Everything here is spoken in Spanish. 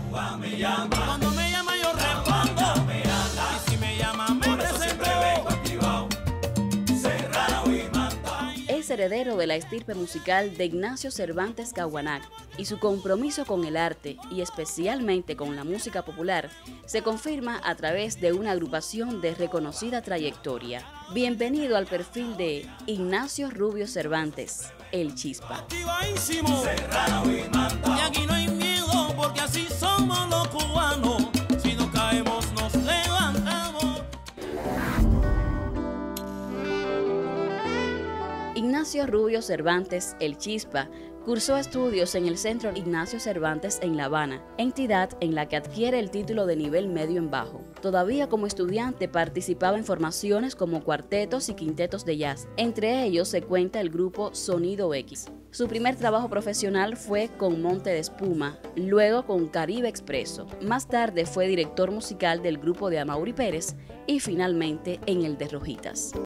Cuando me llama yo respondo, y si me llama me presento. Es heredero de la estirpe musical de Ignacio Cervantes Caguanac y su compromiso con el arte y especialmente con la música popular se confirma a través de una agrupación de reconocida trayectoria. Bienvenido al perfil de Ignacio Rubio Cervantes, El Chispa. Y aquí no hay miedo porque así somos los cubanos. Si nos caemos nos levantamos. Ignacio Rubio Cervantes, El Chispa, cursó estudios en el Centro Ignacio Cervantes en La Habana, entidad en la que adquiere el título de nivel medio en bajo. Todavía como estudiante participaba en formaciones como cuartetos y quintetos de jazz. Entre ellos se cuenta el grupo Sonido X. Su primer trabajo profesional fue con Monte de Espuma, luego con Caribe Expreso. Más tarde fue director musical del grupo de Amaury Pérez y finalmente en el de Rojitas.